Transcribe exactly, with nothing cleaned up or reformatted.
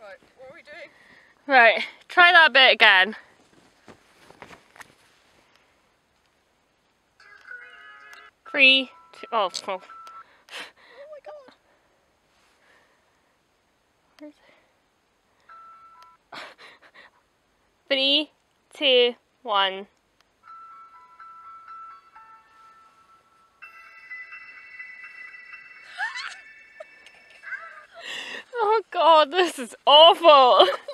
Right, what are we doing? Right, try that bit again. Three, two, oh, oh. Oh my god. Where's it? Three, two, one. Oh god, this is awful.